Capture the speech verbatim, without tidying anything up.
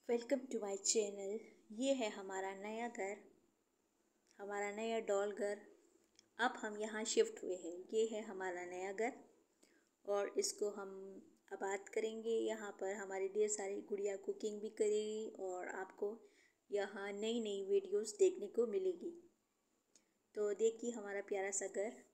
Welcome to my channel. ये है हमारा नया घर, हमारा नया डॉल घर। अब हम यहाँ शिफ्ट हुए हैं। ये है हमारा नया घर और इसको हम आबाद करेंगे। यहाँ पर हमारी ढेर सारी गुड़िया कुकिंग भी करेगी और आपको यहाँ नई नई वीडियोस देखने को मिलेगी। तो देखिए हमारा प्यारा सा घर।